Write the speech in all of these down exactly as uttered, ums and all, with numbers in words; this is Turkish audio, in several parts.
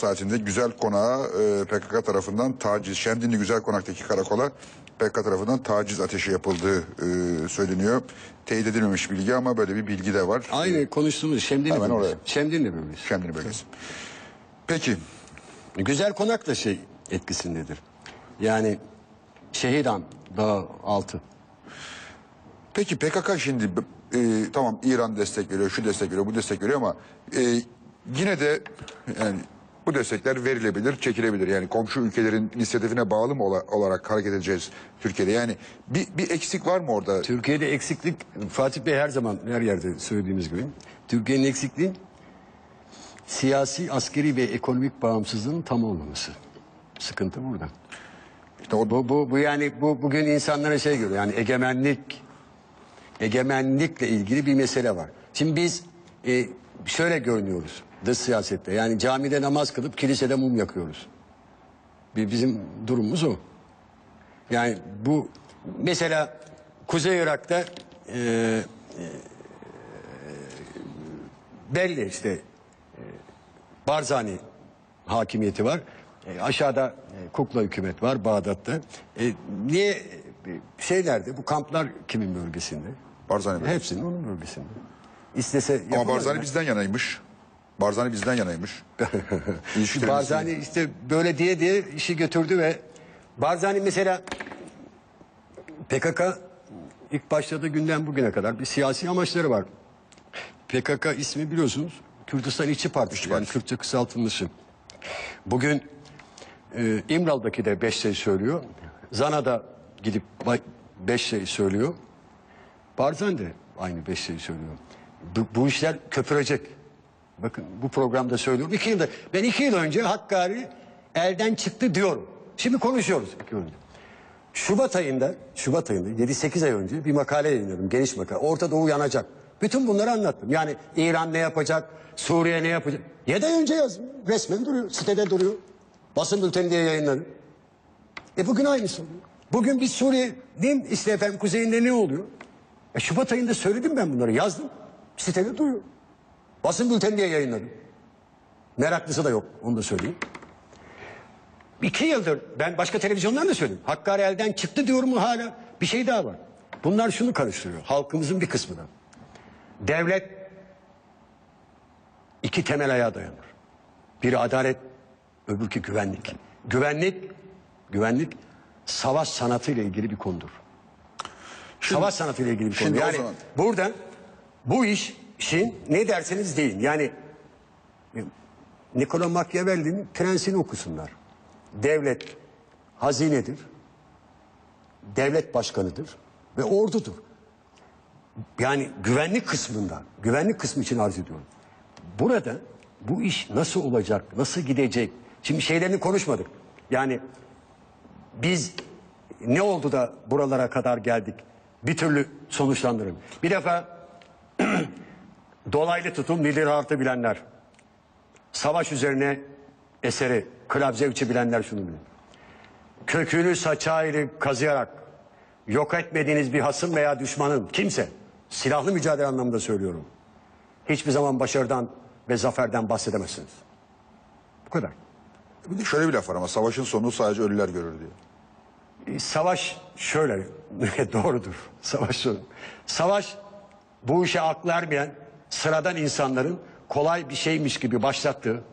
saatinde Güzel Konağa e, P K K tarafından taciz, Şemdinli Güzel Konak'taki karakola P K K tarafından taciz ateşi yapıldığı e, söyleniyor. Teyit edilmemiş bilgi ama böyle bir bilgi de var. Aynı konuştuğumuz Şemdinli Hemen bölgesi. oraya. Şemdinli bölgesi. Şemdinli bölgesi. Peki. Güzel Konak da şey etkisindedir. Yani Şehidan Dağı altı. Peki P K K şimdi e, tamam İran destek veriyor, şu destek veriyor, bu destek veriyor ama e, yine de yani bu destekler verilebilir, çekilebilir. Yani komşu ülkelerin inisiyatifine bağlı mı ola, olarak hareket edeceğiz Türkiye'de? Yani bir, bir eksik var mı orada? Türkiye'de eksiklik, Fatih Bey her zaman her yerde söylediğimiz gibi, Türkiye'nin eksikliği siyasi, askeri ve ekonomik bağımsızlığın tam olmaması. Sıkıntı burada. İşte o, Bu, bu, bu yani bu bugün insanlara şey görüyor, yani egemenlik, egemenlikle ilgili bir mesele var. Şimdi biz e, şöyle görünüyoruz dış siyasette, yani camide namaz kılıp kilisede mum yakıyoruz. Bir, bizim durumumuz o. Yani bu mesela Kuzey Irak'ta e, e, belli işte e, Barzani hakimiyeti var. E, aşağıda e, kukla hükümet var Bağdat'ta. E, niye e, şeylerde bu kamplar kimin bölgesinde? Barzani bölgesi. Hepsinin onun bölgesinde. İstese Ama yapamaz Barzani ya. bizden yanaymış. Barzani bizden yanaymış. İlişkilerimiz- Barzani işte böyle diye diye işi götürdü ve Barzani mesela P K K ilk başladığı günden bugüne kadar bir siyasi amaçları var. P K K ismi biliyorsunuz Kürdistan İşçi Partisi, yani Kürtçe kısaltılmışı. Bugün e, İmralı'daki de beş şey söylüyor. Zana'da gidip ba- beş şey söylüyor. Barzani de aynı beş şey söylüyor. Bu, bu işler köpürecek. Bakın bu programda söylüyorum. İki yılda, ben iki yıl önce Hakkari elden çıktı diyorum. Şimdi konuşuyoruz iki yıl önce. Şubat ayında, Şubat ayında yedi sekiz ay önce bir makale yayınladım, geniş makale. Orta Doğu yanacak. Bütün bunları anlattım. Yani İran ne yapacak, Suriye ne yapacak. yedi ay önce yazdım. Resmen duruyor, sitede duruyor. Basın bülteni diye yayınladım. E bugün aynısı oluyor. Bugün biz Suriye'nin işte efendim kuzeyinde ne oluyor? E Şubat ayında söyledim ben bunları, yazdım. Sitede duruyor. Basın bülteni diye yayınladım. Meraklısı da yok, onu da söyleyeyim. İki yıldır ben başka televizyonlarda da söyledim. Hakkari elden çıktı diyorum hala. Bir şey daha var. Bunlar şunu karıştırıyor. Halkımızın bir kısmı da. Devlet iki temel ayağa dayanır. Biri adalet, öbürkü güvenlik. Güvenlik, güvenlik savaş sanatıyla ilgili bir konudur. Savaş sanatıyla ilgili bir konu. şimdi o Yani zaman- buradan bu işin ne derseniz deyin. Yani Niccolo Machiavelli'nin Prensini okusunlar. Devlet hazinedir. Devlet başkanıdır ve ordudur. Yani güvenlik kısmında, güvenlik kısmı için arz ediyorum. Burada bu iş nasıl olacak, nasıl gidecek? Şimdi şeylerini konuşmadık. Yani biz ne oldu da buralara kadar geldik? Bir türlü sonuçlandırın. Bir defa dolaylı tutum lider artı bilenler. Savaş üzerine eseri, Klavzevç'i bilenler şunu bilir. Kökünü saçağıyla kazıyarak yok etmediğiniz bir hasım veya düşmanın kimse, silahlı mücadele anlamında söylüyorum, hiçbir zaman başarıdan ve zaferden bahsedemezsiniz. Bu kadar. Bir de şöyle bir laf var ama savaşın sonu sadece ölüler görür diyor. E, Savaş şöyle, doğrudur. Savaş sonu. Savaş bu işe aklı ermeyen sıradan insanların kolay bir şeymiş gibi başlattığı,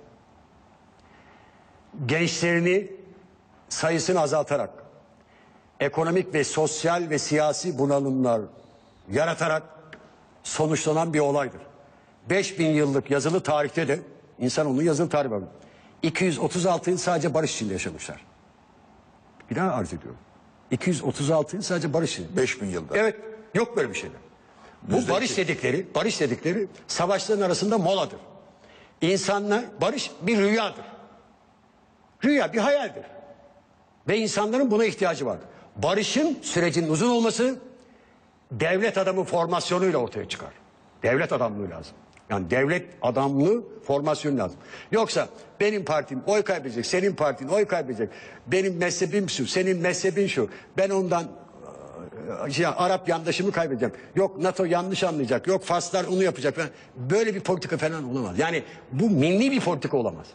gençlerini sayısını azaltarak, ekonomik ve sosyal ve siyasi bunalımlar yaratarak sonuçlanan bir olaydır. beş bin yıllık yazılı tarihte de insanoğlunun yazılı tarihi var. iki yüz otuz altı yıl sadece barış içinde yaşamışlar. Bir daha arz ediyorum. iki yüz otuz altı yıl sadece barış içinde. beş bin yılda. Evet, yok böyle bir şeyler. Bu Yüzde barış iki. dedikleri, barış dedikleri savaşların arasında moladır. İnsanla barış bir rüyadır. Rüya bir hayaldir. Ve insanların buna ihtiyacı vardır. Barışın sürecinin uzun olması devlet adamı formasyonuyla ortaya çıkar. Devlet adamlığı lazım. Yani devlet adamlığı formasyonu lazım. Yoksa benim partim oy kaybedecek, senin partin oy kaybedecek. Benim mezhebim şu, senin mezhebin şu. Ben ondan şey, Arap yandaşımı kaybedeceğim. Yok NATO yanlış anlayacak. Yok Faslar onu yapacak falan. Böyle bir politika falan olamaz. Yani bu milli bir politika olamaz.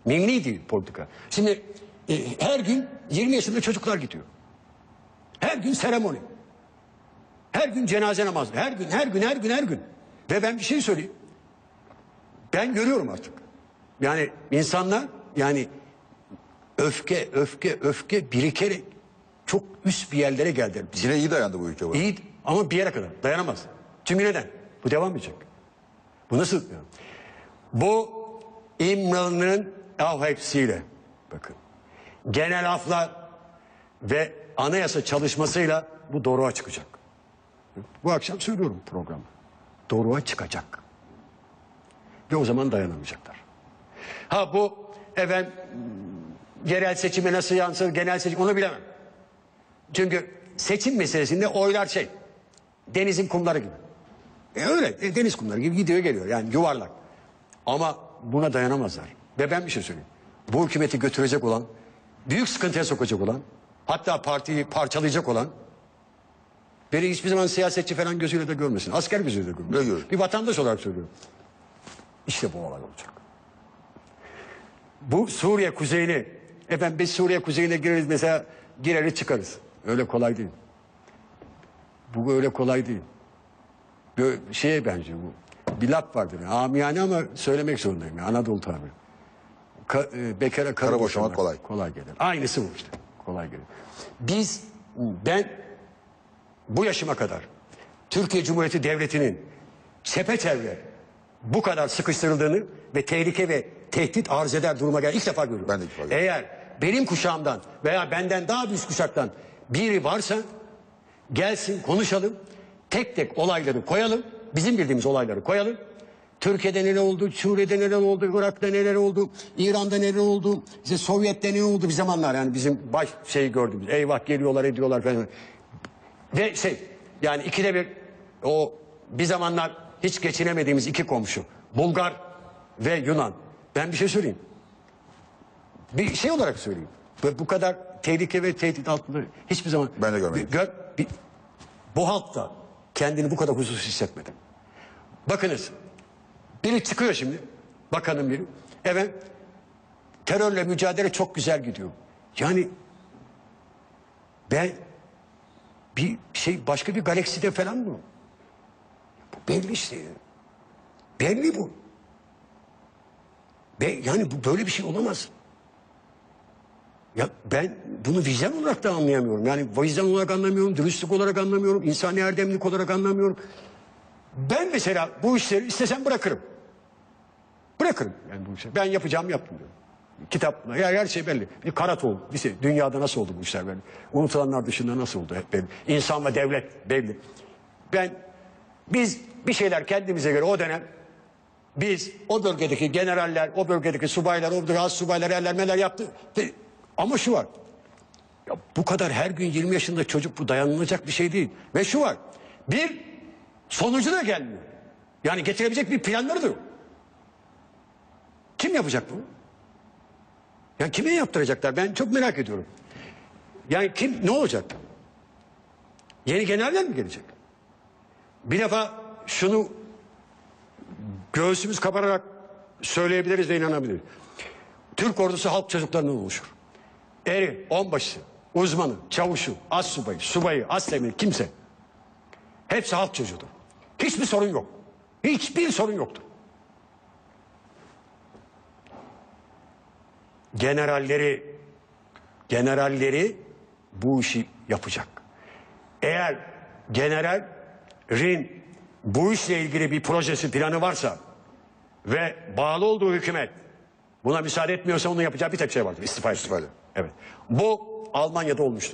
Milli değil politika. Şimdi e, her gün yirmi yaşında çocuklar gidiyor. Her gün seremoni. Her gün cenaze namazı. Her gün, her gün, her gün, her gün. Ve ben bir şey söyleyeyim. Ben görüyorum artık. Yani insanlar yani öfke, öfke, öfke birikerek çok üst bir yerlere geldiler. Yine iyi dayandı bu ülke. Bu. İyi ama bir yere kadar dayanamaz. Çünkü neden? Bu devam edecek. Bu nasıl? Bu İmralı'nın av hepsiyle bakın genel afla ve anayasa çalışmasıyla bu doğruğa çıkacak. Bu akşam söylüyorum programda. Doğruğa çıkacak. Ve o zaman dayanamayacaklar. Ha bu efendim yerel seçime nasıl yansır, genel seçim onu bilemem. Çünkü seçim meselesinde oylar şey denizin kumları gibi. E öyle e, deniz kumları gibi gidiyor geliyor yani yuvarlak. Ama buna dayanamazlar. Ve ben bir şey söyleyeyim. Bu hükümeti götürecek olan, büyük sıkıntıya sokacak olan, hatta partiyi parçalayacak olan beni hiçbir zaman siyasetçi falan gözüyle de görmesin. Asker gözüyle de görmesin. Bir vatandaş olarak söylüyorum. İşte bu olay olacak. Bu Suriye kuzeyini, efendim biz Suriye kuzeyine gireriz mesela gireriz çıkarız. Öyle kolay değil. Bu öyle kolay değil. Böyle şeye benziyor bu. Bir laf vardır. Amiyane ama söylemek zorundayım. Yani Anadolu tabiri. Ka, e, bekara karı boşamak kolay. Kolay gelir. Aynısı bu işte. Kolay gelir. Biz, ben bu yaşıma kadar Türkiye Cumhuriyeti Devleti'nin çepeçevre bu kadar sıkıştırıldığını ve tehlike ve tehdit arz eder duruma gel ilk defa görüyorum. Ben de ilk defa görüyorum. Eğer benim kuşağımdan veya benden daha büyük kuşaktan biri varsa gelsin konuşalım. Tek tek olayları koyalım. Bizim bildiğimiz olayları koyalım. Türkiye'de neler oldu, Suriye'de neler oldu, Irak'ta neler oldu, İran'da neler oldu, işte Sovyet'te neler oldu bir zamanlar yani bizim baş şeyi gördüğümüz. Eyvah geliyorlar ediyorlar falan. Ve şey yani ikide bir o bir zamanlar hiç geçinemediğimiz iki komşu. Bulgar ve Yunan. Ben bir şey söyleyeyim. Bir şey olarak söyleyeyim. Ve bu kadar tehlike ve tehdit altında hiçbir zaman... Ben de görmedim. Bir, gör, bir, bu halk da kendini bu kadar huzursuz hissetmedi. Bakınız. Biri çıkıyor şimdi. Bakanın biri. Evet. Terörle mücadele çok güzel gidiyor. Yani ben bir şey başka bir galakside falan mı? Bu belli işte. Belli bu. Be, yani bu böyle bir şey olamaz. Ya ben bunu vicdan olarak da anlayamıyorum. Yani vicdan olarak anlamıyorum, dürüstlük olarak anlamıyorum, insani erdemlik olarak anlamıyorum. Ben mesela bu işleri istesem bırakırım. Bırakırım yani bu işleri. Ben yapacağım yaptım diyorum. Kitap, her, her şey belli. Bir Karatoğlu, bir şey, dünyada nasıl oldu bu işler belli. Unutulanlar dışında nasıl oldu hep belli. İnsan ve devlet belli. Ben, biz bir şeyler kendimize göre o dönem, biz o bölgedeki generaller, o bölgedeki subaylar, o bölgedeki az subaylar, erler, meler yaptı. Ama şu var. Ya bu kadar her gün yirmi yaşında çocuk bu dayanılacak bir şey değil. Ve şu var. Bir sonucu da gelmiyor. Yani getirebilecek bir planları da yok. Kim yapacak bunu? Yani kime yaptıracaklar? Ben çok merak ediyorum. Yani kim ne olacak? Yeni generaller mi gelecek? Bir defa şunu göğsümüz kabararak söyleyebiliriz ve inanabiliriz. Türk ordusu halk çocuklarından oluşur. Eri, onbaşısı, uzmanı, çavuşu, astsubayı, subayı, astemiri, kimse. Hepsi halk çocuğudur. Hiçbir sorun yok. Hiçbir sorun yoktur. Generalleri, generalleri bu işi yapacak. Eğer generalin bu işle ilgili bir projesi, planı varsa ve bağlı olduğu hükümet buna müsaade etmiyorsa onun yapacağı bir tek şey vardır. İstifa etmek. İstifa. Evet. Bu Almanya'da olmuştur.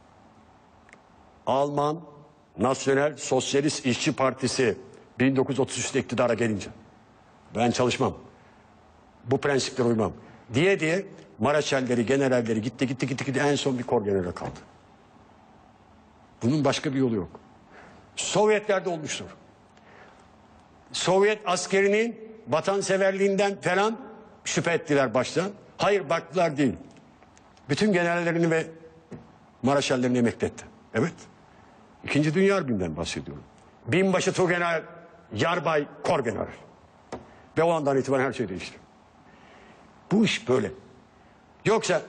Alman Nasyonel Sosyalist İşçi Partisi bin dokuz yüz otuz üçte iktidara gelince ben çalışmam. Bu prensiplere uymam. Diye diye Maraşelleri, generalleri gitti gitti gitti gitti en son bir kor generali kaldı. Bunun başka bir yolu yok. Sovyetlerde olmuştur. Sovyet askerinin vatanseverliğinden falan şüphe ettiler baştan. Hayır baktılar değil. Bütün generallerini ve Maraşellerini emekli etti. Evet. İkinci Dünya Harbi'nden bahsediyorum. Binbaşı Tuğgeneral, Yarbay, Korgeneral. Ve o andan itibaren her şey değişti. Bu iş böyle. Yoksa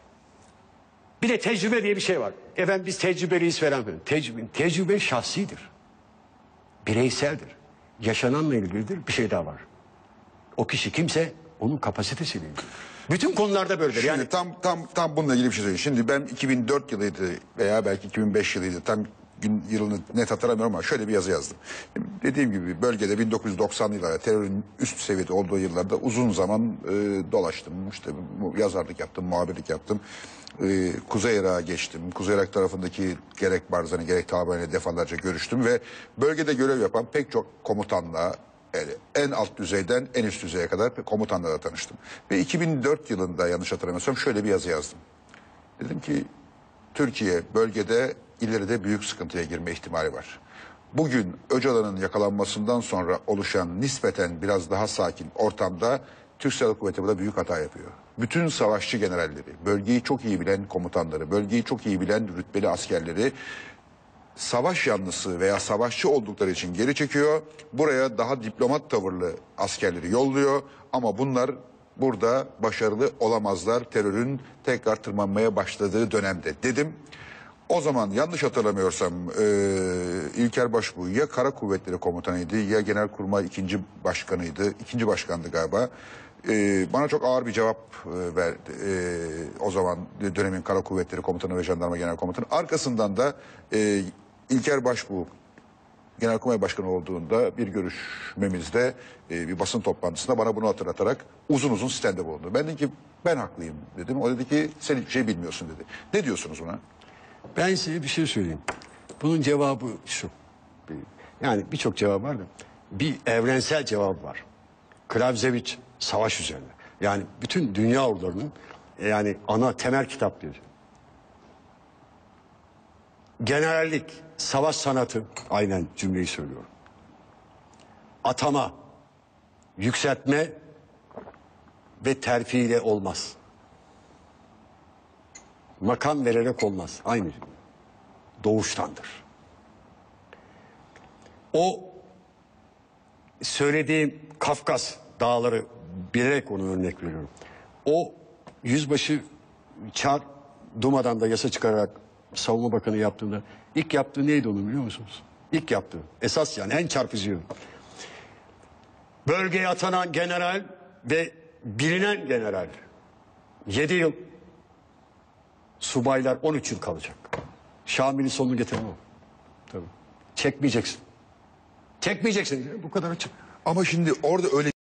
bir de tecrübe diye bir şey var. Efendim biz tecrübeliyiz falan. filan. Tecrübe, tecrübe şahsidir. Bireyseldir. Yaşananla ilgilidir. Bir şey daha var. O kişi kimse onun kapasitesiyle ilgili. Bütün konularda böyledir. Şimdi Yani tam tam tam bununla ilgili bir şey söyleyeyim. Şimdi ben iki bin dört yılıydı veya belki iki bin beş yılıydı. Tam gün yılını net hatırlamıyorum ama şöyle bir yazı yazdım. Dediğim gibi bölgede bin dokuz yüz doksanlı yıllarda terörün üst seviyede olduğu yıllarda uzun zaman e, dolaştım. İşte bu yazarlık yaptım, muhabirlik yaptım. E, Kuzey Irak'a geçtim. Kuzey Irak tarafındaki gerek Barzani gerek Taliban'la defalarca görüştüm ve bölgede görev yapan pek çok komutanla yani en alt düzeyden en üst düzeye kadar komutanlarla tanıştım. Ve iki bin dört yılında yanlış hatırlamıyorsam şöyle bir yazı yazdım. Dedim ki Türkiye bölgede ileride büyük sıkıntıya girme ihtimali var. Bugün Öcalan'ın yakalanmasından sonra oluşan nispeten biraz daha sakin ortamda Türk Silahlı Kuvvetleri burada büyük hata yapıyor. Bütün savaşçı generalleri, bölgeyi çok iyi bilen komutanları, bölgeyi çok iyi bilen rütbeli askerleri savaş yanlısı veya savaşçı oldukları için geri çekiyor. Buraya daha diplomat tavırlı askerleri yolluyor ama bunlar burada başarılı olamazlar terörün tekrar tırmanmaya başladığı dönemde dedim. O zaman yanlış hatırlamıyorsam e, İlker Başbuğ ya Kara Kuvvetleri Komutanıydı ya Genelkurmay ikinci Başkanıydı. İkinci başkandı galiba. E, bana çok ağır bir cevap e, verdi. E, o zaman dönemin Kara Kuvvetleri Komutanı ve Jandarma Genel Komutanı. Arkasından da e, İlker Başbuğ Genelkurmay Başkanı olduğunda bir görüşmemizde e, bir basın toplantısında bana bunu hatırlatarak uzun uzun sistemde bulundu. Ben dedim ki ben haklıyım dedim. O dedi ki sen hiçbir şey bilmiyorsun dedi. Ne diyorsunuz buna? ben size bir şey söyleyeyim. Bunun cevabı şu. Yani birçok cevap var da bir evrensel cevap var. Clausewitz savaş üzerine. Yani bütün dünya ordularının yani ana temel kitap diyor. Generallik, savaş sanatı, aynen cümleyi söylüyorum. Atama, yükseltme ve terfi ile olmaz. Makam vererek olmaz. Aynı doğuştandır. O söylediğim Kafkas dağları bilerek onu örnek veriyorum. O yüzbaşı Çar Duma'dan da yasa çıkararak savunma bakanı yaptığında ilk yaptığı neydi onu biliyor musunuz? İlk yaptığı esas yani en çarpıcı. Bölgeye atanan general ve bilinen general yedi yıl, subaylar on üç yıl kalacak. Şamil'in sonunu getirme o. Tabii. Çekmeyeceksin. Çekmeyeceksin. Bu kadar açık. Ama şimdi orada öyle